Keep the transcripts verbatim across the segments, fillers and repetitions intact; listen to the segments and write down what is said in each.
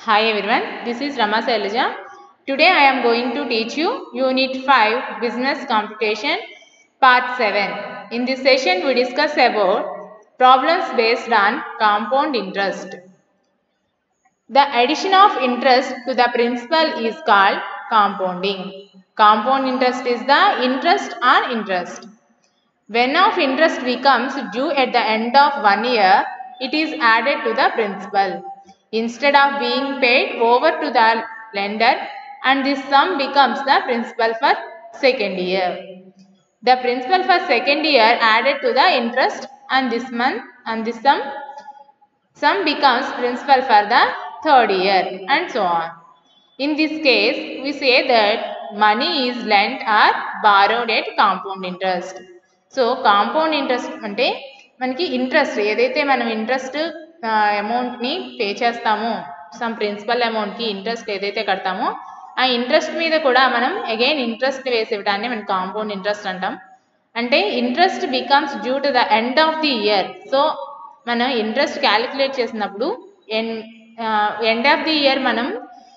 Hi everyone, this is Rama Sailaja. Today I am going to teach you Unit five Business Computation Part seven. In this session we discuss about problems based on compound interest. The addition of interest to the principal is called compounding. Compound interest is the interest on interest. When of interest becomes due at the end of one year, it is added to the principal instead of being paid over to the lender, and this sum becomes the principal for second year. The principal for second year added to the interest and this month and this sum sum becomes principal for the third year and so on. In this case, we say that money is lent or borrowed at compound interest. So compound interest అంటే మనకి interest ఏదైతే మనం interest అమౌంట్ని pay చేస్తామో some principal అమౌంట్కి interest ఏదైతే కడతామో ఆ interest మీద కూడా మనం అగైన్ ఇంట్రెస్ట్ వేసి ఇవ్వడాన్ని మనం కాంపౌండ్ ఇంట్రెస్ట్ అంటాం. అంటే interest becomes due to the end of the year. So మనం ఇంట్రెస్ట్ క్యాలిక్యులేట్ చేసినప్పుడు end end of the year మనం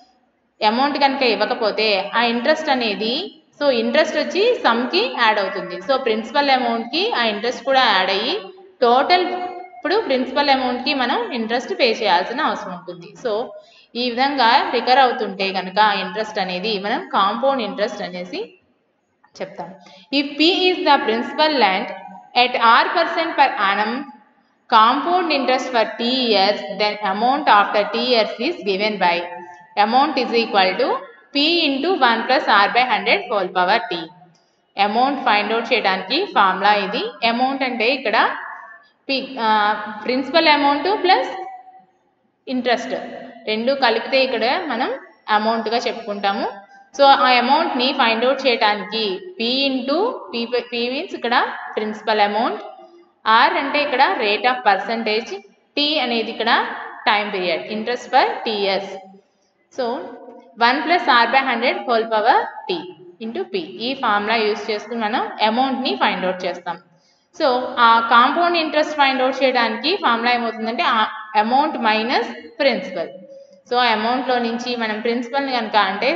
అమౌంట్ కనుక ఇవ్వకపోతే ఆ ఇంట్రెస్ట్ అనేది సో ఇంట్రెస్ట్ వచ్చి సమ్కి యాడ్ అవుతుంది. సో ప్రిన్సిపల్ అమౌంట్కి ఆ ఇంట్రెస్ట్ కూడా యాడ్ అయ్యి టోటల్ ఇప్పుడు ప్రిన్సిపల్ అమౌంట్కి మనం ఇంట్రెస్ట్ పే చేయాల్సిన అవసరం ఉంటుంది. సో ఈ విధంగా రికర్ అవుతుంటే కనుక ఇంట్రెస్ట్ అనేది మనం కాంపౌండ్ ఇంట్రెస్ట్ అనేసి చెప్తాం. If P is the principal lent at r percent per annum compound interest for t years, then amount after t years is given by amount is equal to p into one plus r by one hundred whole power t. Amount find out చేయడానికి formula ఇది. Amount అంటే ఇక్కడ P principal amount plus interest రెండు కలిపితే ఇక్కడ మనం అమౌంట్గా చెప్పుకుంటాము. సో ఆ అమౌంట్ని ఫైండ్ అవుట్ చేయడానికి P into P P means ఇక్కడ ప్రిన్సిపల్ అమౌంట్, ఆర్ అంటే ఇక్కడ రేట్ ఆఫ్ పర్సంటేజ్, టీ అనేది ఇక్కడ time period interest for T years. So one plus R by hundred whole power T into P ఈ formula use చేసుకుని మనం అమౌంట్ని find out చేస్తాం. సో ఆ కాంపౌండ్ ఇంట్రెస్ట్ ఫైండ్ అవుట్ చేయడానికి ఫార్ములా ఏమవుతుందంటే అమౌంట్ మైనస్ ప్రిన్సిపల్. సో అమౌంట్లో నుంచి మనం ప్రిన్సిపల్ని కనుక అంటే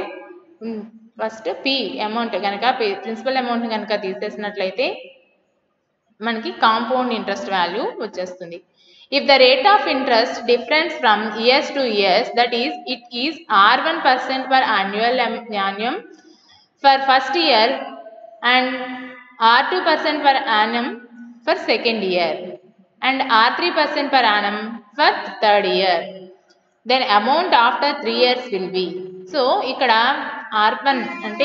ఫస్ట్ పి అమౌంట్ కనుక ప్రిన్సిపల్ అమౌంట్ని కనుక తీసేసినట్లయితే మనకి కాంపౌండ్ ఇంట్రెస్ట్ వాల్యూ వచ్చేస్తుంది. If the rate of interest difference from years to years, that is, it is r one percent per annual annum for first year and r two percent per annum for second year and r three percent per annum for third year, then amount after three years will be. So, ఇక్కడ r one అంటే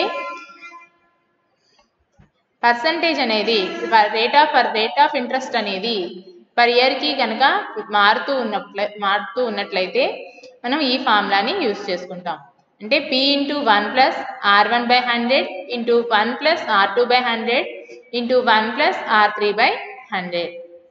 percentage అనేది rate of rate of interest అనేది per ఇయర్కి కనుక మారుతూ ఉన్నట్ల మారుతూ ఉన్నట్లయితే మనం ఈ ఫార్ములాని యూజ్ చేసుకుంటాం. అంటే P into one plus R one by hundred into one plus R two by hundred into one plus R three by hundred.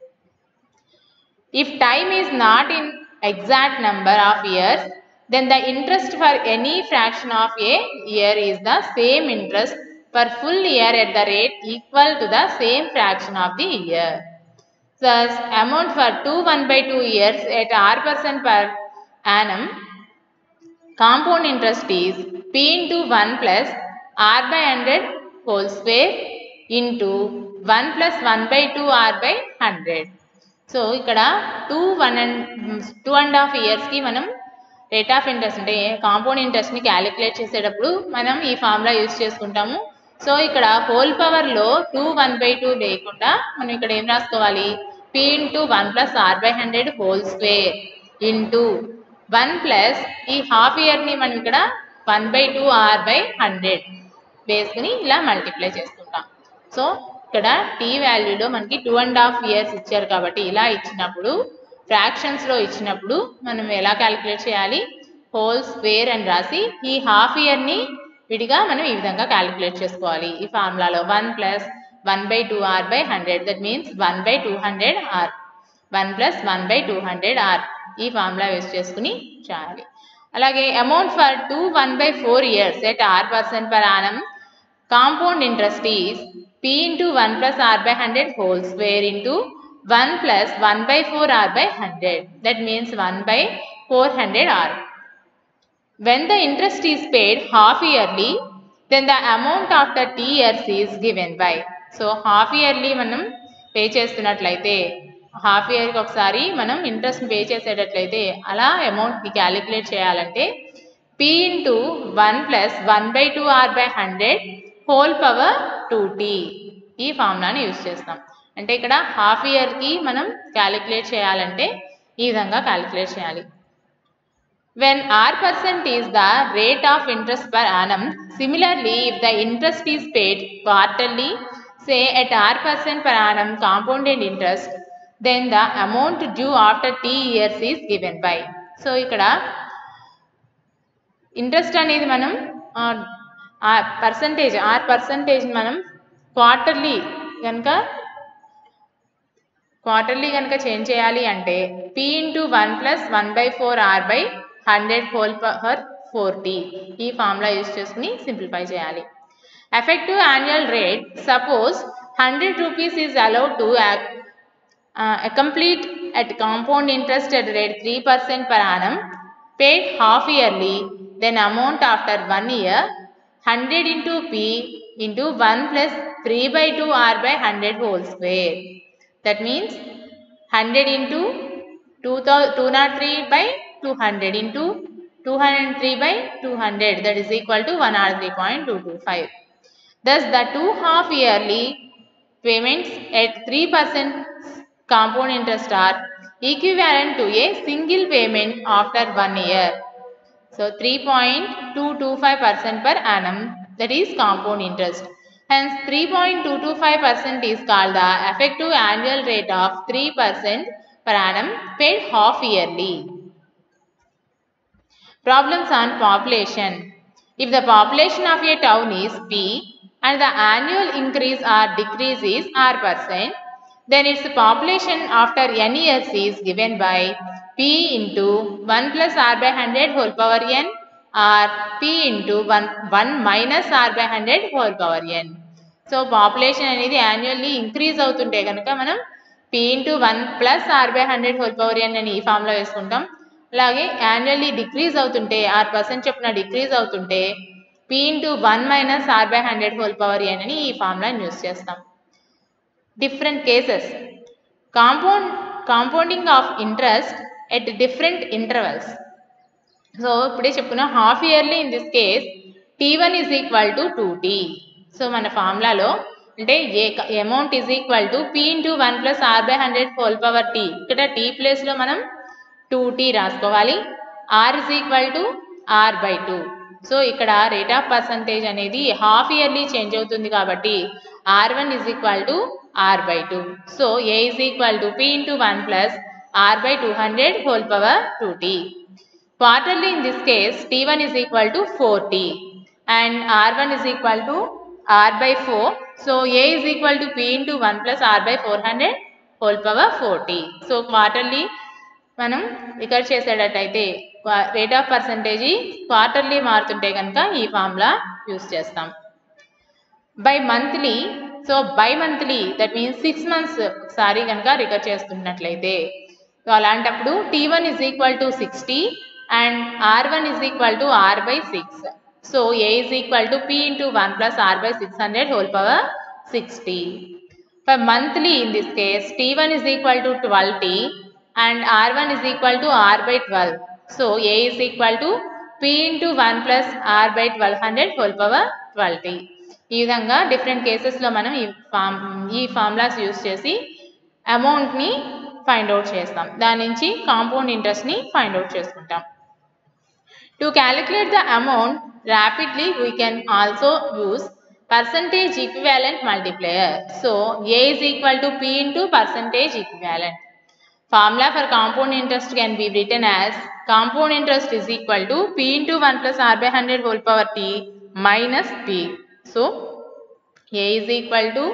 If time is not in exact number of years, then the interest for any fraction of a year is the same interest for full year at the rate equal to the same fraction of the year. Thus, amount for two one by two years at r percent per annum compound interest is p into one plus r by one hundred whole square into one plus one by two r by one hundred. So ఇక్కడ two one and two and half ఇయర్స్కి మనం rate of interest అంటే compound ఇంట్రెస్ట్ని calculate చేసేటప్పుడు మనం ఈ formula use చేసుకుంటాము. So ఇక్కడ హోల్ పవర్లో టూ వన్ బై టూ లేకుండా మనం ఇక్కడ ఏం రాసుకోవాలి, P into one plus R by hundred whole square into one plus ఈ హాఫ్ ఇయర్ని మనం ఇక్కడ one by two R by hundred వేసుకుని ఇలా మల్టిప్లై చేసుకుంటాం. సో ఇక్కడ టీ వాల్యూలో మనకి టూ అండ్ హాఫ్ ఇయర్స్ ఇచ్చారు కాబట్టి ఇలా ఇచ్చినప్పుడు ఫ్రాక్షన్స్లో ఇచ్చినప్పుడు మనం ఎలా క్యాలిక్యులేట్ చేయాలి, హోల్ స్క్వేర్ అని రాసి ఈ హాఫ్ ఇయర్ని విడిగా మనం ఈ విధంగా క్యాలిక్యులేట్ చేసుకోవాలి. ఈ ఫార్ములాలో one plus one by two R by hundred that means one by two hundred R one plus one by two hundred R ఈ ఫార్ములా యూస్ చేసుకుని చేయాలి. అలాగే amount for two one by four years at R percent per annum compound interest is P into one plus R by hundred whole square into one plus one by four r by one hundred, that means one by four hundred r. when the interest is paid half yearly, then the amount after t years is given by. So half yearly మనం pay చేస్తున్నట్లయితే half ఇయర్కి ఒకసారి మనం ఇంట్రెస్ట్ని pay చేసేటట్లయితే అలా అమౌంట్ని calculate చేయాలంటే P into one plus one by two R by hundred whole power two T ఈ ఫార్ములాని యూజ్ చేస్తాం. అంటే ఇక్కడ హాఫ్ ఇయర్కి మనం క్యాలిక్యులేట్ చేయాలంటే ఈ విధంగా క్యాలిక్యులేట్ చేయాలి. When r percent is the rate of interest per annum, similarly, if the interest is paid quarterly, say at r percent per annum compounded interest, then the amount due after t years is given by. So, ikkada interest anedi manam uh, percentage r percentage manam quarterly ganaka quarterly ganaka change cheyali ante p into one plus one by four r by hundred whole power four T ఈ formula use చేసుకుని simplify చేయాలి. Effective annual rate suppose hundred rupees is allowed to complete at compound interest at rate three percent per annum paid half yearly, then amount after one year one hundred into p into one plus three by two r by one hundred whole square. That means one hundred into two hundred three by two hundred into two hundred three by two hundred, that is equal to one hundred three point two two five. Thus the two half yearly payments at three percent compound interest are equivalent to a single payment after one year. So three point two two five percent per annum, that is compound interest. Hence three point two two five percent is called the effective annual rate of three percent per annum paid half yearly. Problems on population. If the population of a town is P and the annual increase or decrease is R percent, then its population after n years is given by P into one plus R by one hundred whole power n or P into one, one minus R by one hundred whole power n. So population అనేది annually increase అవుతుంటే కనుక మనం P into one plus R by one hundred whole power n అని ఈ formula వేసుకుంటాం. అలాగే annually decrease అవుతుంటే R percent చొప్పున డిక్రీజ్ అవుతుంటే P into one minus R by hundred whole power N అని ఈ ఫార్ములాని యూజ్ చేస్తాం. Different cases. Compound compounding of interest at different intervals. So ఇప్పుడే చెప్పుకున్నాం half yearly in this case T one is equal to two T. So మన ఫార్ములాలో అంటే A amount is equal to P into one plus R by hundred whole power tea. ఇక్కడ T ప్లేస్లో మనం two T రాసుకోవాలి. R is equal to R by two. So ఇక్కడ rate of percentage అనేది half yearly change అవుతుంది కాబట్టి R one is equal to R by two. So A is equal to P into one plus R by two hundred whole power two T. Quarterly in this case T one is equal to four T and R one is equal to R by four. So A is equal to P into one plus R by four hundred whole power four T. So quarterly మనం recur చేసేటట్టయితే rate of percentage quarterly మారుతుంటే కనుక ఈ formula use చేస్తాం. Bimonthly, so bimonthly that means six months ఒకసారి కనుక రికర్ చేస్తున్నట్లయితే సో అలాంటప్పుడు T one is equal to six T and R one is equal to R by six. So A is equal to P into one plus R by six hundred whole power six T. For monthly in this case T one is equal to twelve T and R one is equal to R by twelve. So A is equal to P into one plus R by twelve hundred whole power twelve t. ఈ విధంగా different కేసెస్లో మనం ఈ form ఈ formulas use చేసి అమౌంట్ని find out చేస్తాం. దాని నుంచి కాంపౌండ్ ఇంట్రెస్ట్ని ఫైండ్ అవుట్ చేసుకుంటాం. To calculate the amount rapidly we can also use percentage equivalent multiplier. So A is equal to P into percentage equivalent. Formula for compound interest can be written as compound interest is equal to P into one plus R by one hundred whole power T minus P. So, A is equal to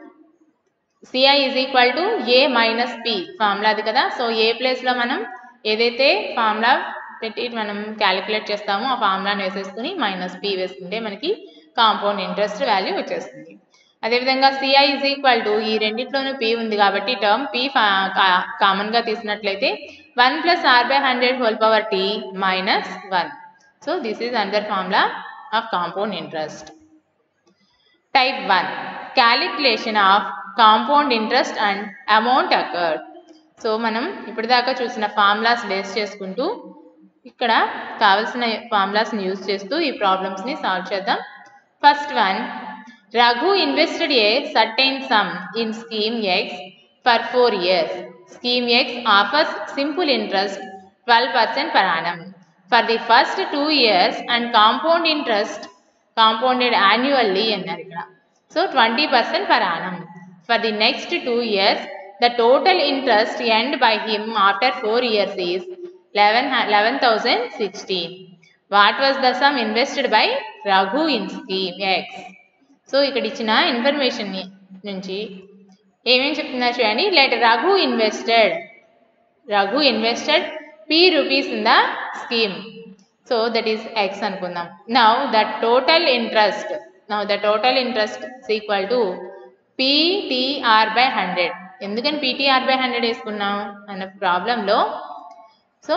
C I is equal to A minus P. Formula అది కదా. So ఏ ప్లేస్లో మనం ఏదైతే formula పెట్టి మనం calculate చేస్తామో ఆ ఫార్ములాని వేసేసుకుని మైనస్ P వేసుకుంటే మనకి కాంపౌండ్ ఇంట్రెస్ట్ వాల్యూ వచ్చేస్తుంది. అదేవిధంగా సిఐ ఈజ్ ఈక్వల్ టు ఈ రెండింటిలోనూ పీ ఉంది కాబట్టి టర్మ్ పీ కామన్గా తీసినట్లయితే one plus R by hundred whole power T minus one. So this is another formula of compound interest. Type one, calculation of compound interest and amount occurred. So మనం ఇప్పటిదాకా చూసిన formulas base చేసుకుంటూ ఇక్కడ కావాల్సిన ఫార్ములాస్ని use చేస్తూ ఈ ప్రాబ్లమ్స్ని solve చేద్దాం. First one, Raghu invested a certain sum in scheme X for four years. Scheme X offers simple interest twelve percent per annum for the first two years and compound interest compounded annually అన్నారు ఇక్కడ. So twenty percent per annum. For the next two years, the total interest earned by him after four years is eleven thousand sixteen. What was the sum invested by Raghu in scheme X? So ఇక్కడ ఇచ్చిన information నుంచి ఏమేమి చెప్తున్నారు చూడండి. Let Raghu invested Raghu invested P rupees in the scheme. So that is X అనుకుందాం. Now the total interest now the total interest is equal to PTR by hundred. ఎందుకని PTR by hundred వేసుకున్నాం అన్న ప్రాబ్లంలో, so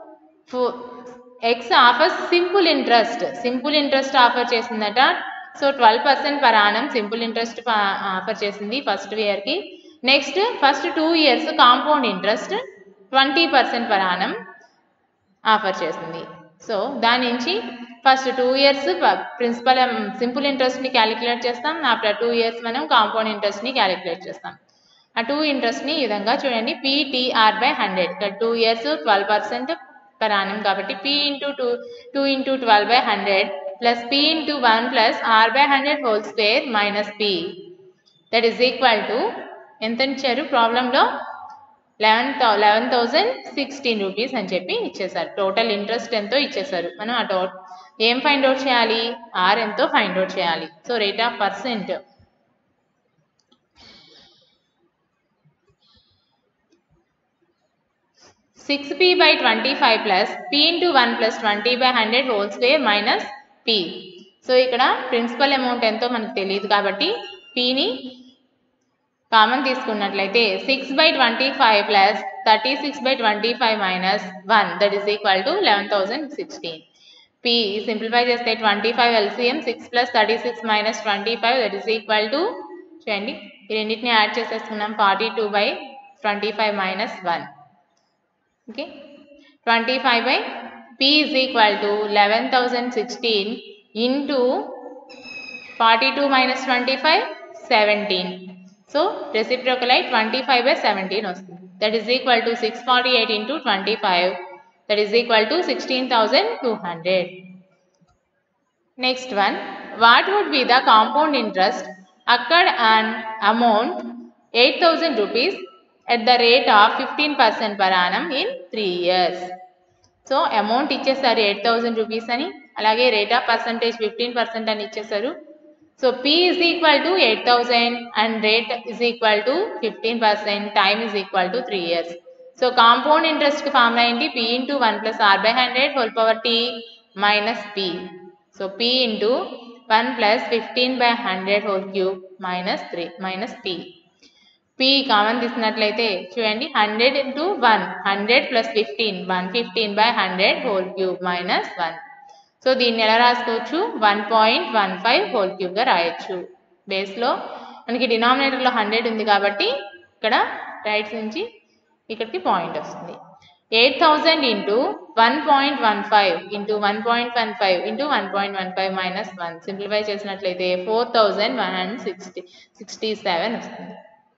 X offers simple interest simple interest offer చేసిందట. So twelve percent per annum simple interest offer చేసింది first ఇయర్కి. Next first two years compound interest twenty percent per annum offer చేసింది. So దాని నుంచి first two years principal simple ఇంట్రెస్ట్ని calculate చేస్తాం. After two years మనం compound ఇంట్రెస్ట్ని calculate చేస్తాం. ఆ టూ ఇంట్రెస్ట్ని ఈ విధంగా చూడండి. పీటీఆర్ బై హండ్రెడ్, ఇక్కడ two years twelve percent per annum కాబట్టి P into two two into twelve by hundred plus p into one plus r by one hundred whole square minus p, that is equal to ఎంత ఇచ్చారు ప్రాబ్లంలో eleven thousand sixteen rupees అని చెప్పి ఇచ్చేసారు. Total interest ఎంతో ఇచ్చేసారు. మనం ఆ టో ఏం ఫైండ్ అవుట్ చేయాలి, ఆర్ ఎంతో ఫైండ్ అవుట్ చేయాలి. So rate of percent six P by twenty five plus P into one plus twenty by hundred whole square minus P. So ఇక్కడ ప్రిన్సిపల్ అమౌంట్ ఎంతో మనకు తెలియదు కాబట్టి పీని కామన్ తీసుకున్నట్లయితే six by twenty five plus thirty six by twenty five minus one that is equal to eleven thousand sixteen. P simplify చేస్తే twenty five LCM six plus thirty six minus twenty five that is equal to చూడండి ఈ రెండింటిని add చేసేసుకున్నాం forty two by twenty five minus one. Okay, twenty five by P is equal to eleven thousand sixteen into forty-two minus twenty-five, seventeen. So reciprocally twenty-five by seventeen వస్తుంది. That is equal to six hundred forty-eight into twenty-five. That is equal to sixteen thousand two hundred. Next one, what would be the compound interest occurred on amount eight thousand rupees at the rate of fifteen percent per annum in three years. సో amount ఇచ్చేసారు eight thousand rupees అని, అలాగే rate of percentage fifteen percent అని ఇచ్చేసారు. So P is equal to eight thousand and rate is equal to fifteen percent, time is equal to three years. So compound ఇంట్రెస్ట్కి formula ఏంటి, P into one plus R by hundred whole power T minus P. So P into one plus fifteen by hundred whole cube minus three minus P. P common తీసుకున్నట్లయితే చూడండి hundred into one hundred plus fifteen one fifteen by hundred whole cube minus one. సో దీన్ని ఎలా రాసుకోవచ్చు, one point one five whole క్యూబ్గా రాయొచ్చు. బేస్లో మనకి డినామినేటర్లో హండ్రెడ్ ఉంది కాబట్టి ఇక్కడ రైట్స్ నుంచి ఇక్కడికి పాయింట్ వస్తుంది. Eight thousand into one point one five into one point one five into one point one five minus one simplify చేసినట్లయితే four thousand one hundred sixty sixty seven వస్తుంది.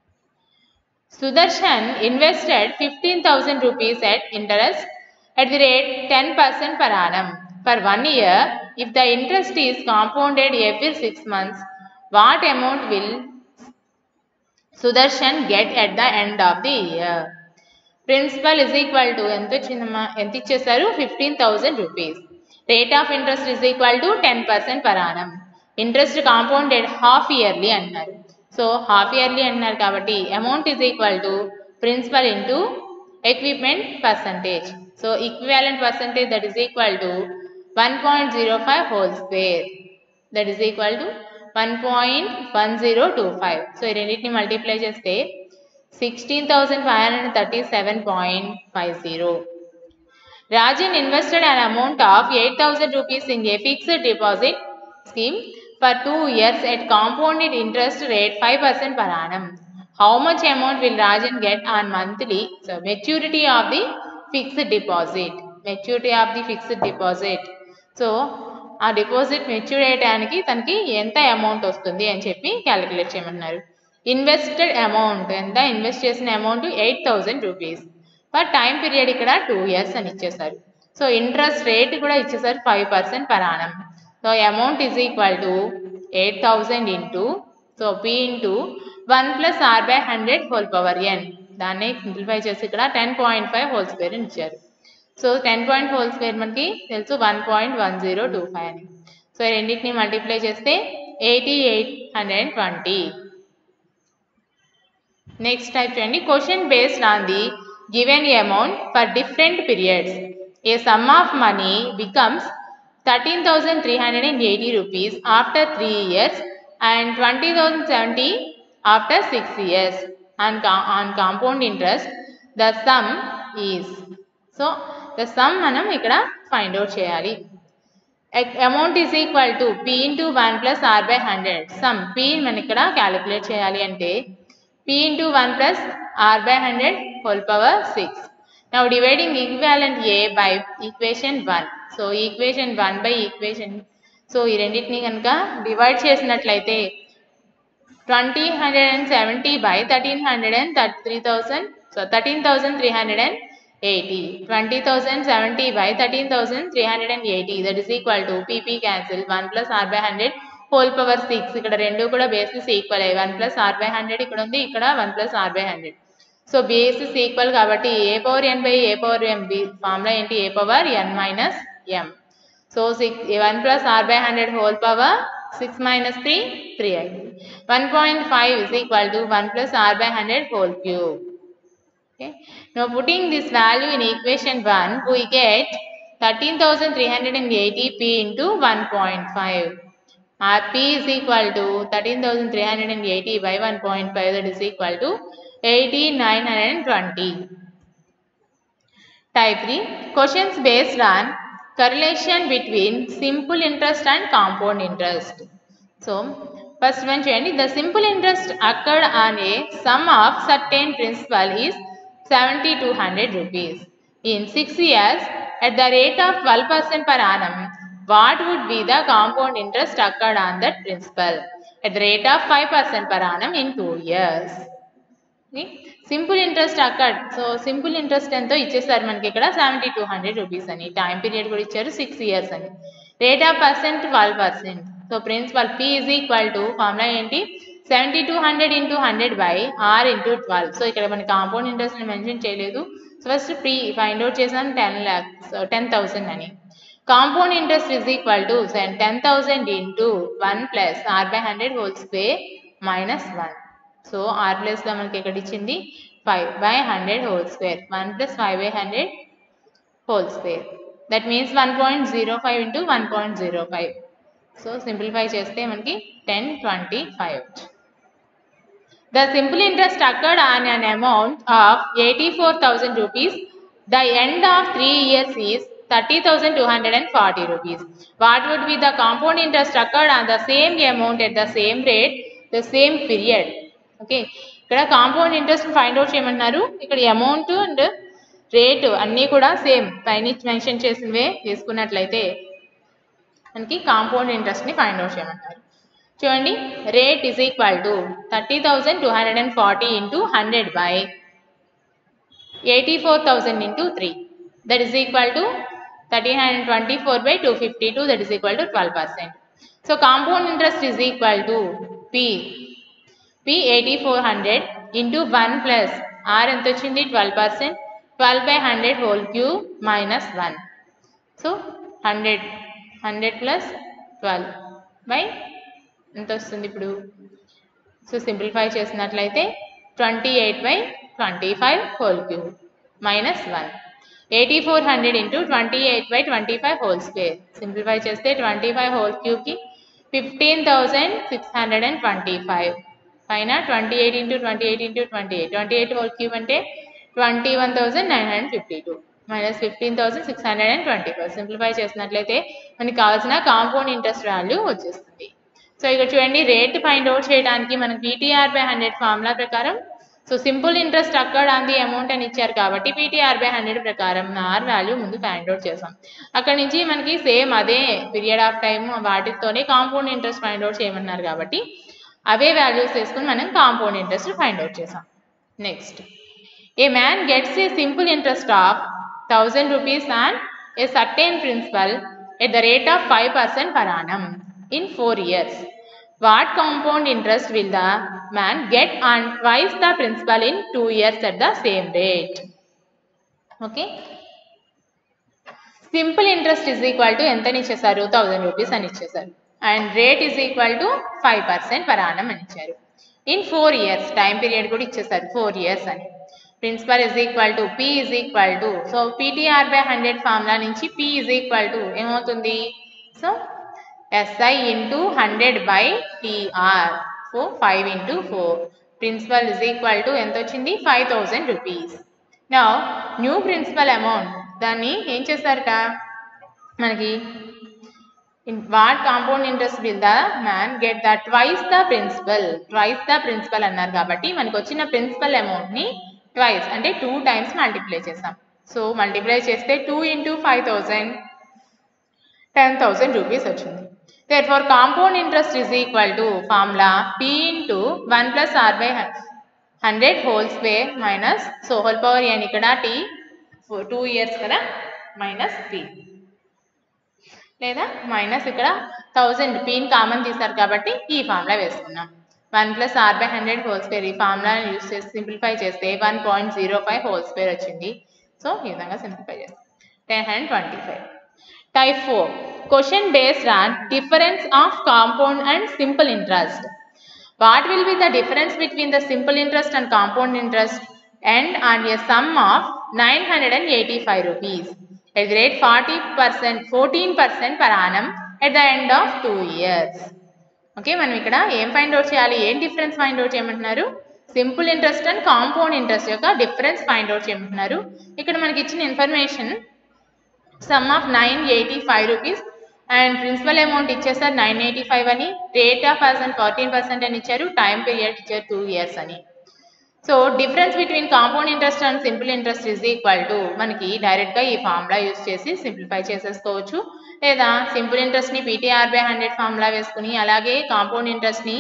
Sudarshan invested fifteen thousand rupees at interest at the rate ten percent per annum for one year. If the interest is compounded every six months, what amount will Sudarshan get at the end of the year? Principal is equal to ఎంత వచ్చిందమ్మా ఎంత ఇచ్చేసారు fifteen thousand rupees. Rate of interest is equal to ten percent per annum. Interest compounded half yearly అన్నారు. So half yearly అన్నారు కాబట్టి amount is equal to principal into equipment percentage. So equivalent percentage that is equal to one point zero five whole square that is equal to one point one zero two five. So ఈ రెండింటిని multiply చేస్తే sixteen thousand five hundred thirty seven point five zero. Rajan invested an amount of eight thousand rupees in a fixed deposit scheme for two years at compounded interest rate five percent per annum. How much amount will Rajan get on monthly so maturity of the fixed deposit? Maturity of the fixed deposit. So, ఆ deposit mature అయ్యడానికి తనకి ఎంత amount వస్తుంది అని చెప్పి calculate చేయమన్నారు. Invested amount ఎంత invest చేసిన amount eight thousand rupees for time period ఇక్కడ టూ ఇయర్స్ అని ఇచ్చేసారు. సో ఇంట్రెస్ట్ రేట్ కూడా ఇచ్చేసారు five percent per annum. So amount is equal to eight thousand into so P into one plus R by hundred whole power n. దాన్ని simplify చేసి ఇక్కడ ten point five whole square అని ఇచ్చారు. So ten point whole square మనకి తెలుసు one point one zero two five అని. So రెండింటిని multiply చేస్తే eighty eight hundred twenty. Next type చూడండి. Question based on the given amount for different periods. A sum of money becomes thirteen thousand three hundred and eighty rupees after three years and twenty thousand seventy after six years and on compound interest the sum is. So the sum మనం ఇక్కడ find out చేయాలి. Amount is equal to P into one plus R by hundred. Sum P మనం ఇక్కడ calculate చేయాలి అంటే P into one plus R by hundred whole power six. Now dividing equivalent a by equation one. So equation one by equation so ఈ రెండింటిని కనుక divide చేసినట్లయితే twenty hundred and seventy by thirteen hundred and thirty three thousand so thirteen thousand three hundred and eighty. Twenty thousand seventy by thirteen thousand three hundred and eighty that is equal to P P cancel one plus R by hundred whole power six. ఇక్కడ రెండు కూడా basis equal అయ్యి one plus R by hundred ఇక్కడ ఉంది, ఇక్కడ one plus R by hundred. So basis equal కాబట్టి a power n by a power m b formula ఏంటి a power n minus m. So six one plus R by hundred whole power six minus three three అయింది. One point five is equal to one plus R by hundred whole cube. Okay. Now putting this value in equation one, we get thirteen thousand three hundred eighty p into one point five. Our p is equal to thirteen thousand three hundred eighty by one point five, that is equal to eighteen thousand nine hundred twenty. Type three. Questions based on correlation between simple interest and compound interest. So, first one చూడండి. The simple interest occurred on a sum of certain principal is seventy two hundred rupees. In six years, at the rate of twelve percent per annum, what would be the compound interest occurred on that principal? At the rate of five percent per annum in two years. Okay. Simple interest occurred. So, simple interest ఎంతో ఇచ్చేసారు మనకి ఇక్కడ seventy two hundred rupees అని. Time period కూడా ఇచ్చారు six years అని. Rate of percent twelve percent. So principal P is equal to formula ఏంటి seventy two hundred into hundred by R into twelve. So ఇక్కడ మనకి కాంపౌండ్ ఇంట్రెస్ట్ మెన్షన్ చేయలేదు. So first P find out చేసాను ten lakhs ten thousand అని. Compound interest is equal to ten thousand into one plus R by hundred whole square minus one. So R ప్లస్లో మనకి ఇక్కడ ఇచ్చింది five by hundred whole square one plus five by hundred whole square. That means one point zero five into one point zero five. So simplify చేస్తే మనకి ten twenty five. The simple interest occurred on an amount of eighty-four thousand rupees. The end of three years is thirty thousand two hundred forty rupees. What would be the compound interest occurred on the same amount at the same rate, the same period? Okay. ఇక్కడ compound interest find out చేయమన్నారు. ఇక్కడ amount and rate అన్నీ కూడా same పైన mention చేసినవే తీసుకున్నట్లయితే మనకి compound ఇంట్రెస్ట్ని ఫైండ్ అవుట్ చేయమన్నారు. చూడండి rate is equal to thirty thousand two hundred and forty into hundred by eighty four thousand into three that is equal to thirteen hundred twenty four by two fifty two that is equal to twelve percent. So compound interest is equal to P P eighty four hundred into one plus R ఎంత వచ్చింది twelve percent twelve by hundred whole cube minus one. So hundred hundred plus twelve by ఎంత వస్తుంది ఇప్పుడు. So simplify చేసినట్లయితే twenty eight by twenty five whole cube minus one. Eighty four hundred into twenty eight by twenty five whole square simplify చేస్తే twenty five whole క్యూబ్కి fifteen thousand six hundred and twenty five పైన twenty eight into twenty eight into twenty eight twenty eight whole cube అంటే twenty one thousand nine hundred fifty two. Minus fifteen thousand six hundred and twenty five simplify చేసినట్లయితే మనకి కావాల్సిన compound interest value వచ్చేస్తుంది. So ఇక్కడ చూడండి, rate find out చేయడానికి మనకి PTR by hundred formula ప్రకారం, సో సింపుల్ ఇంట్రెస్ట్ అక్కడ అంది అమౌంట్ అని ఇచ్చారు కాబట్టి పీటీఆర్ బై హండ్రెడ్ ప్రకారం ఆర్ వాల్యూ ముందు ఫైండ్ అవుట్ చేసాం. అక్కడ నుంచి మనకి సేమ్ అదే పీరియడ్ ఆఫ్ టైమ్ వాటితోనే కాంపౌండ్ ఇంట్రెస్ట్ ఫైండ్ అవుట్ చేయమన్నారు కాబట్టి అవే వాల్యూస్ వేసుకుని మనం కాంపౌండ్ ఇంట్రెస్ట్ ఫైండ్ అవుట్ చేసాం. Next, a man gets a simple interest of thousand rupees and a certain principal at the rate of five percent per annum in four years. What compound interest will the man get on twice the principal in two years at the same rate? Okay. Simple interest is equal to ఎంత ఇచ్చేసారు, thousand rupees అని ఇచ్చేసారు. And rate is equal to five percent per annum అని ఇచ్చారు. In four years time period కూడా ఇచ్చేసారు, four years అని. Principal is equal to P is equal to, so PTR by hundred formula నుంచి P is equal to ఏమవుతుంది, so SI into hundred by TR, so five into four. Principal is equal to ఎంత వచ్చింది, five thousand rupees. నా new principal amount దాన్ని ఏం చేస్తారట మనకి, what compound interest will the man get the twice the principal, twice the principal అన్నారు కాబట్టి మనకు వచ్చిన ప్రిన్సిపల్ అమౌంట్ని ట్వైస్ అంటే టూ టైమ్స్ మల్టిప్లై చేసాం. సో మల్టిప్లై చేస్తే two into five thousand ten thousand rupees వచ్చింది. Therefore, compound interest is equal to formula P into one plus R by one hundred whole square minus, so whole power n ikkada T for two years kada minus P లేదా minus ఇక్కడ thousand పీని common తీస్తారు కాబట్టి ఈ formula వేసుకున్నాం. One plus R by hundred whole square, ఈ ఫార్ములాని use చేసి సింప్లిఫై చేస్తే one point zero five whole square వచ్చింది. సో ఈ విధంగా సింప్లిఫై చేస్తాం. Ten hundred twenty five. Type four, question based on difference of compound and simple interest. What will be the difference between the simple interest and compound interest and on a sum of nine hundred eighty-five rupees at the rate forty percent, fourteen percent per annum at the end of two years. Okay, మనం ఇక్కడ ఏం find out చేయాలి, ఏం difference find out చేయమంటున్నారు, simple interest and compound interest యొక్క difference find out చేయమంటున్నారు. ఇక్కడ మనకి ఇచ్చిన information sum of nine eighty five rupees and principal amount ఇచ్చేసారు నైన్ ఎయిటీ ఫైవ్ అని, rate of percent fourteen percent అని ఇచ్చారు, టైం పీరియడ్ ఇచ్చారు టూ ఇయర్స్ అని. So difference between compound interest and simple interest is equal to మనకి డైరెక్ట్గా ఈ formula use చేసి సింప్లిఫై చేసేసుకోవచ్చు, లేదా simple ఇంట్రెస్ట్ని PTR by hundred formula వేసుకుని అలాగే కాంపౌండ్ ఇంట్రెస్ట్ని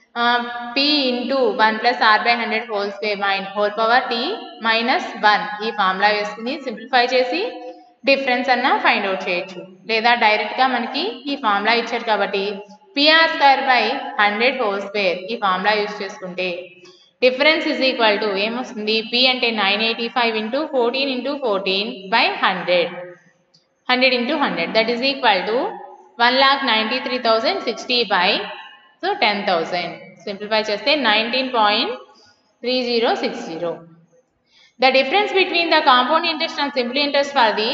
P into one plus R by hundred whole square mine whole power T minus one ఈ ఫార్ములా వేసుకుని సింప్లిఫై చేసి డిఫరెన్స్ అన్న ఫైండ్ అవుట్ చేయొచ్చు. లేదా డైరెక్ట్గా మనకి ఈ ఫార్ములా ఇచ్చారు కాబట్టి P R square by hundred whole square ఈ ఫార్ములా యూజ్ చేసుకుంటే డిఫరెన్స్ ఇజ్ ఈక్వల్ టు ఏమొస్తుంది, పి అంటే nine eighty five into fourteen into fourteen by hundred, hundred into hundred that is equal to one lakh ninety three thousand sixty by so ten thousand simplify చేస్తే nineteen point three zero six zero. The difference between the compound interest and simple interest for the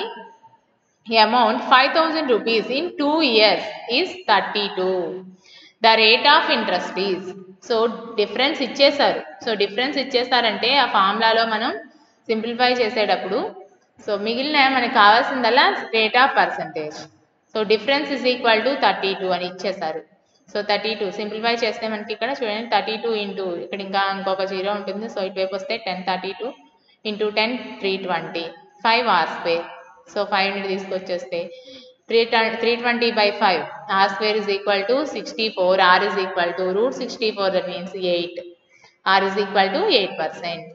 amount five thousand rupees in two years is thirty-two. The rate of interest is, so difference ఇచ్చేసారు. So difference ఇచ్చేసారంటే ఆ ఫార్ములాలో మనం simplify చేసేటప్పుడు so మిగిలిన మనకు కావాల్సిందల్లా rate of percentage. So difference is equal to thirty two అని ఇచ్చేసారు. సో థర్టీ టూ సింప్లిఫై చేస్తే మనకి ఇక్కడ చూడండి థర్టీ టూ ఇంటూ ఇక్కడ ఇంకా ఇంకొక జీరో ఉంటుంది, సో ఇటువైపు వస్తే ten thirty two into ten three twenty five R square, so five hundred తీసుకొచ్చేస్తే three three twenty by five R square is equal to sixty four, R is equal to root sixty four that means eight, R is equal to eight percent.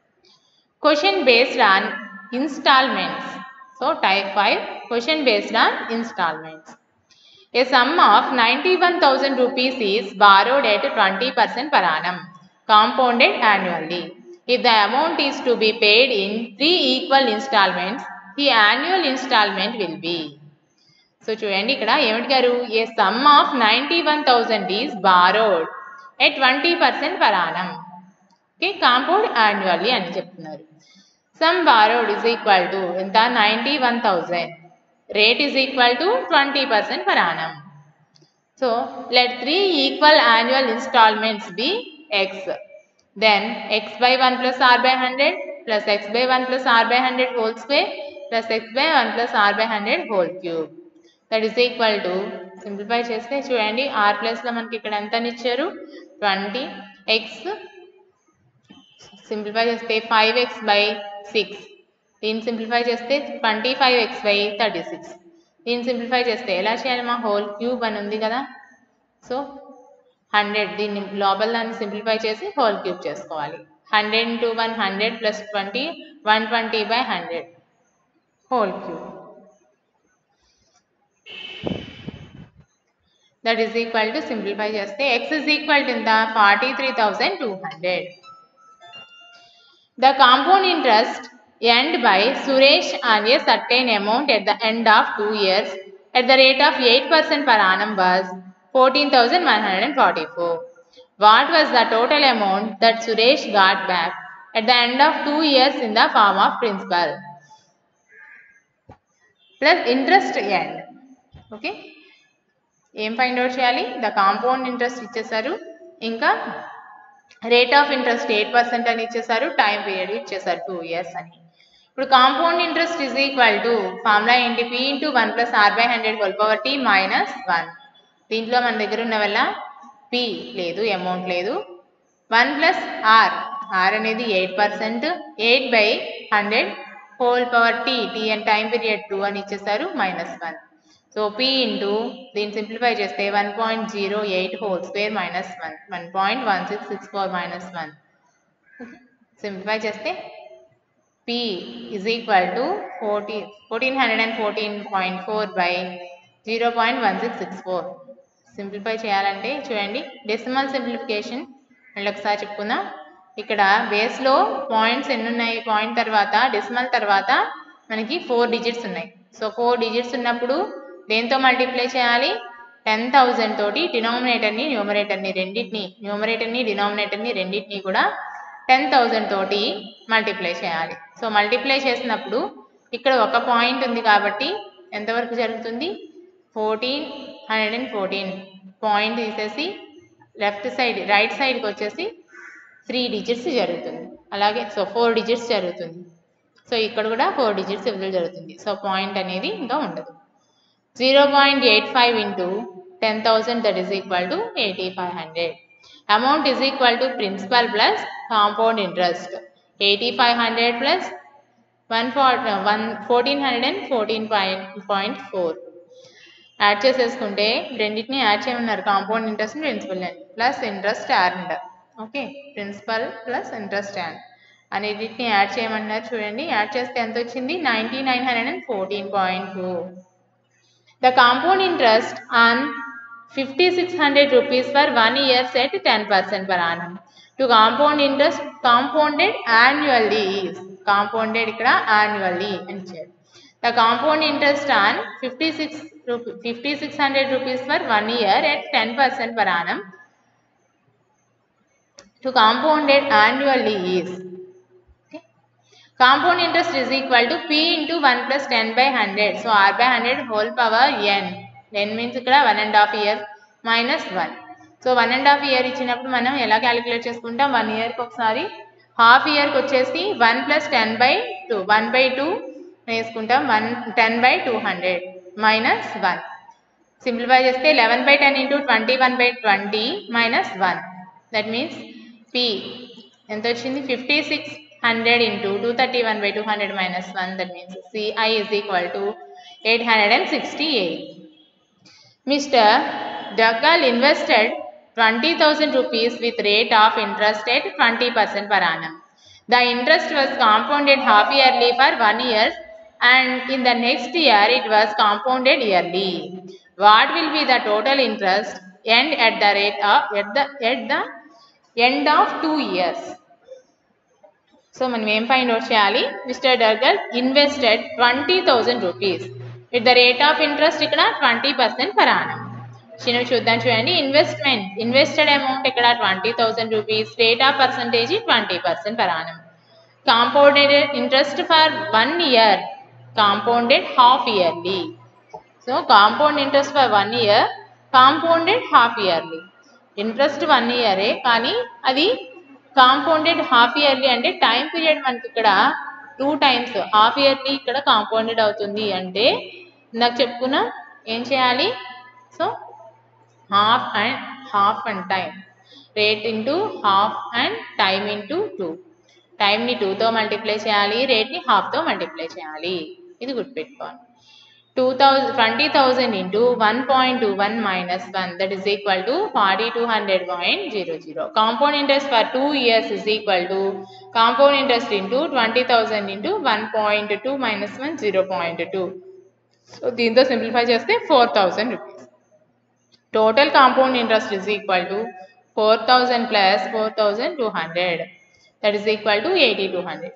Question based on installments. So type five question based on installments. A sum of ninety-one thousand rupees is borrowed at twenty percent per annum, compounded annually. If the amount is to be paid in three equal installments, the annual installment will be. So చూడండి ఇక్కడ ఏమంటారు, a sum of ninety-one thousand is borrowed at twenty percent per annum. Okay, compound annually అని చెప్తున్నారు. Sum borrowed is equal to ఎంత ninety-one thousand. Rate is equal to twenty percent per annum. So let three equal annual installments be x. Then x by one plus r by one hundred plus x by one plus r by one hundred whole square plus x by one plus r by one hundred whole cube. That is equal to, simplify చేస్తే చూడండి r plus లో మనకి ఇక్కడ ఎంత ఇచ్చారు twenty x, simplify చేస్తే five x by six, దీన్ని simplify చేస్తే twenty-five x by thirty-six, దీన్ని సింప్లిఫై చేస్తే ఎలా చేయాలి మా హోల్ క్యూబ్ అని ఉంది కదా, సో హండ్రెడ్ దీన్ని లోపల దాన్ని సింప్లిఫై చేసి హోల్ క్యూబ్ చేసుకోవాలి. Hundred into one hundred plus twenty one twenty by hundred whole cube. That is equal to, simplify చేస్తే x is equal to the forty-three thousand two hundred. The compound interest earned by Suresh on a certain amount at the end of two years at the rate of eight percent per annum was fourteen thousand one hundred forty-four. What was the total amount that Suresh got back at the end of two years in the form of principal plus interest earned? Okay, ఏం find out చేయాలి, the compound interest ఇచ్చేసారు, ఇంకా rate of interest eight percent అని ఇచ్చేసారు, time period ఇచ్చేసారు two years అని. ఇప్పుడు compound interest is equal to formula ఏంటి, P into one plus R by hundred whole power T minus one. దీంట్లో మన దగ్గర ఉన్న వల్ల పి లేదు, అమౌంట్ లేదు, వన్ ప్లస్ ఆర్, ఆర్ అనేది eight percent, eight by hundred whole power T, T and time period two అని ఇచ్చేసారు, minus one. So P into దీన్ని సింప్లిఫై చేస్తే one point zero eight whole square minus one, one point one six six four minus one. Simplify చేస్తే P is equal to forty fourteen hundred and fourteen point four by zero point one six six four. Simplify చేయాలంటే చూడండి decimal simplification మళ్ళీ ఒకసారి చెప్పుకుందాం. ఇక్కడ బేస్లో points ఎన్ని ఉన్నాయి, పాయింట్ తర్వాత డెసిమల్ తర్వాత మనకి ఫోర్ డిజిట్స్ ఉన్నాయి. సో ఫోర్ డిజిట్స్ ఉన్నప్పుడు దేంతో మల్టిప్లై చేయాలి, టెన్ థౌజండ్ తోటి డినామినేటర్ని న్యూమరేటర్ని రెండింటిని న్యూమరేటర్ని డినామినేటర్ని రెండింటిని కూడా టెన్ థౌజండ్ తోటి మల్టిప్లై చేయాలి. సో మల్టిప్లై చేసినప్పుడు ఇక్కడ ఒక పాయింట్ ఉంది కాబట్టి ఎంతవరకు జరుగుతుంది, fourteen hundred and fourteen point తీసేసి లెఫ్ట్ సైడ్ రైట్ సైడ్కి వచ్చేసి త్రీ డిజిట్స్ జరుగుతుంది, అలాగే సో ఫోర్ డిజిట్స్ జరుగుతుంది. సో ఇక్కడ కూడా ఫోర్ డిజిట్స్ ఇవ్వడం జరుగుతుంది. సో పాయింట్ అనేది ఇంకా ఉండదు. Zero point eight five into ten thousand that is equal to eighty five hundred. Amount is equal to principal plus compound interest, eighty five hundred plus one for one fourteen hundred and fourteen point point four add చేసేసుకుంటే రెండింటిని add చేయమన్నారు, compound interest principal plus interest add. Okay, principal plus interest add అనేటిని add చేయమన్నారు. చూడండి add చేస్తే ఎంత వచ్చింది, ninety nine hundred and fourteen point four. The compound interest on fifty-six hundred rupees for one year set ten percent per annum. To compound interest compounded annually is compounded ikkada annually and check. The compound interest on fifty-six hundred rupees for one year at ten percent per annum to compounded annually is, okay, compound interest is equal to p into one plus ten by one hundred. So r by one hundred whole power n. n means ikkada one and half year minus one. So one and half year ఇచ్చినప్పుడు మనం ఎలా calculate చేసుకుంటాం, one ఇయర్కి ఒకసారి, half ఇయర్కి వచ్చేసి one plus ten by two, one by two వేసుకుంటాం, one ten by two hundred minus one. Simplify చేస్తే eleven by ten into twenty one by twenty minus one. That means P ఎంత వచ్చింది, fifty six hundred into two thirty one by two hundred minus one. That means CI is equal to eight hundred and sixty eight. Mister Duggal invested twenty thousand rupees with rate of interest at twenty percent per annum. The interest was compounded half yearly for one year and in the next year it was compounded yearly. What will be the total interest and at the rate of at the at the end of two years? So మనం ఏం find out చేయాలి, mister Duggal invested twenty thousand rupees with the rate of interest ఇక్కడ twenty percent per annum. చిన్న చూద్దాం చూడండి, investment invested amount ఇక్కడ twenty thousand rupees, rate of percentage twenty percent per annum. Compounded interest for one year, compounded half yearly. So compound interest for one year, compounded half yearly. Interest one ఇయరే కానీ అది compounded half yearly అంటే time period మనకి ఇక్కడ two times half yearly ఇక్కడ compounded అవుతుంది అంటే ఇందాక చెప్పుకున్నా ఏం చేయాలి? So half and half and time, rate into half and time into two. టైంని టూతో మల్టిప్లై చేయాలి, రేట్ని హాఫ్తో మల్టిప్లై చేయాలి. ఇది గుర్తుపెట్టుకోవాలి. Two thousand twenty thousand into one point two one minus one that is equal to forty two hundred point zero zero. Compound interest for two years is equal to compound interest into twenty thousand into one point two minus one zero point two. So దీంతో simplify చేస్తే four thousand rupees. Total compound interest is equal to four thousand plus four thousand two hundred, that is equal to eight thousand two hundred.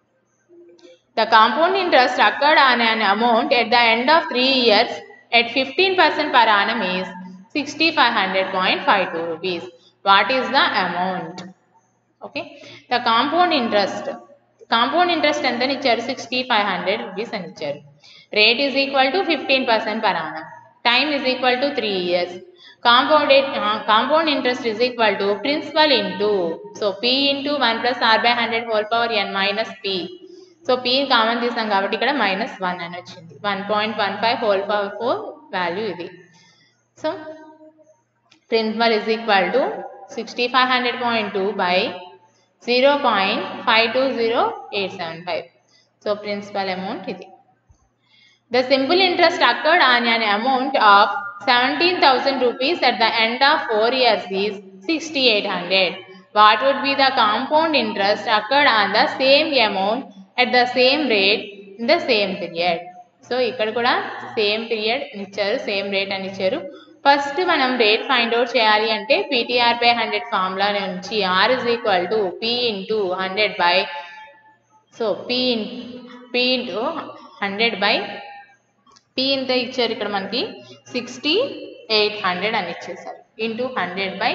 The compound interest occurred on an amount at the end of three years at fifteen percent per annum is six thousand five hundred point five two rupees. What is the amount? Okay, the compound interest compound interest entani icharu six thousand five hundred rupees ani icharu. Rate is equal to fifteen percent per annum. Time is equal to three years. Compounded uh, compound interest is equal to principal into, so P into one plus R by one hundred whole power n minus P. So P common తీసాం కాబట్టి ఇక్కడ minus one అని వచ్చింది. One point one five whole power four value ఇది. So principal is equal to sixty five hundred point two by zero point five two zero eight seven five. So principal amount ఇది. The simple interest occurred on an amount of seventeen thousand rupees at the end of four years is six thousand eight hundred. What would be the compound interest occurred on the same amount at the same rate in the same period? So ఇక్కడ కూడా same period ఇచ్చారు, same rate అని ఇచ్చారు. First మనం rate find out చేయాలి అంటే PTR by hundred formula నుంచి R is equal to P into hundred by, so P in P into hundred by P ఇంత ఇచ్చారు ఇక్కడ మనకి సిక్స్టీ ఎయిట్ హండ్రెడ్ అని ఇచ్చేసారు into hundred by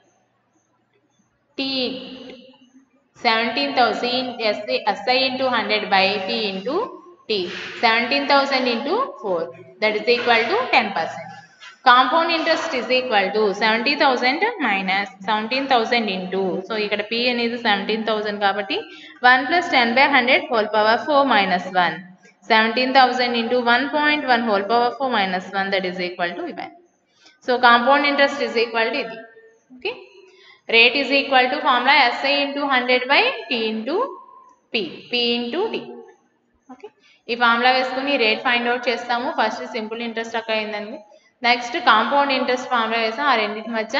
T seventeen thousand SI SI into hundred by P into T seventeen thousand into four that is equal to ten percent. Compound interest is equal to seventy thousand minus seventeen thousand into, so ఇక్కడ P అనేది seventeen thousand కాబట్టి one plus ten by hundred whole power four minus one. seventeen thousand into one point one whole power four minus one, that is equal to even. So compound interest is equal to ఇది. Okay, rate is equal to formula S I into one hundred by T into P, P into T. Okay, ఈ formula వేసుకుని rate find out చేస్తాము. First simple interest అక్కడ అయిందండి, next compound interest formula వేస్తాం. ఆ రెండింటి మధ్య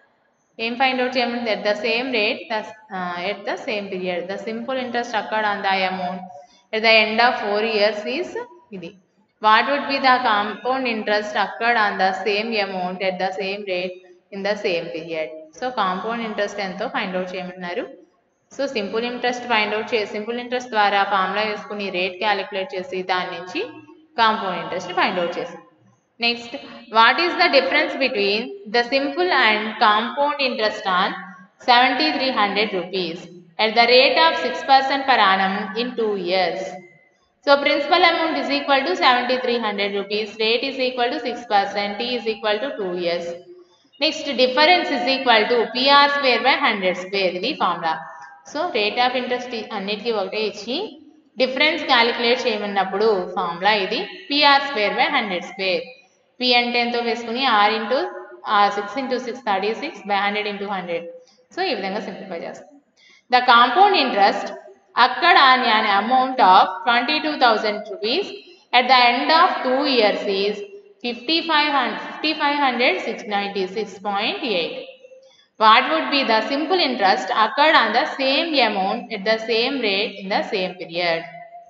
ఏం ఫైండ్ అవుట్ చేయమంటే at the same rate at the same period the simple interest అక్కడ on the amount at the end of four years is ఇది. What would be the compound interest occurred on the same amount at the same rate in the same period? So compound interest ఎంతో find out చేయమంటున్నారు. So simple interest find out చేసి simple interest ద్వారా formula వేసుకుని rate calculate చేసి దాని నుంచి compound interest find out చేసి. Next, what is the difference between the simple and compound interest on seventy three hundred rupees at the rate of six percent per annum in two years. So principal amount is equal to seventy three hundred rupees, rate is equal to six percent, T is equal to two years. Next, difference is equal to P R square by one hundred square, the formula. So rate of interest అన్నిటికీ ఒకటే ఇచ్చి difference calculate చేయమన్నప్పుడు formula ఇది P R square by one hundred square. P అంటే ఎంతో వేసుకుని R into six into six thirty six by hundred into hundred. So ఈ విధంగా సింప్లిఫై చేస్తాం. The compound interest occurred on an amount of twenty-two thousand rupees at the end of two years is fifty-five hundred six ninety-six point eight. What would be the simple interest occurred on the same amount at the same rate in the same period?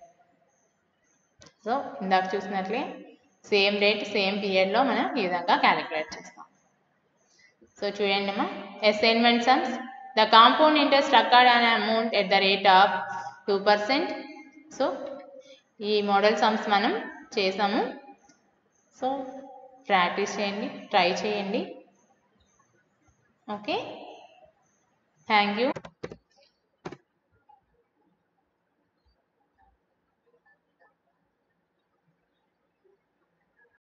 So ఇందాక చూసినట్లే same rate same period లో మనం ఈ విధంగా calculate చేస్తాం. So చూడండి అమ్మా, assignment sums. The compound interest occurred on an amount at the rate of two percent. So ఈ మోడల్ సమ్స్ మనం చేసాము. సో ప్రాక్టీస్ చేయండి, ట్రై చేయండి. Okay, thank you.